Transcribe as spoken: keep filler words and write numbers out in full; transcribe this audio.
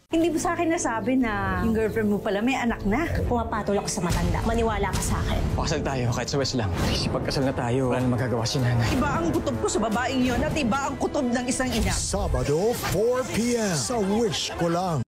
Hindi mo sa akin nasabi na yung girlfriend mo pala may anak na. Pumapatol ako sa matanda. Maniwala ka sa akin. Pakasal tayo kahit sa West lang. Kasi pagkasal na tayo, wala na magagawa si nanay. Iba ang kutob ko sa babaeng yon at iba ang kutob ng isang ina. Sabado, four p m sa Wish Ko Lang.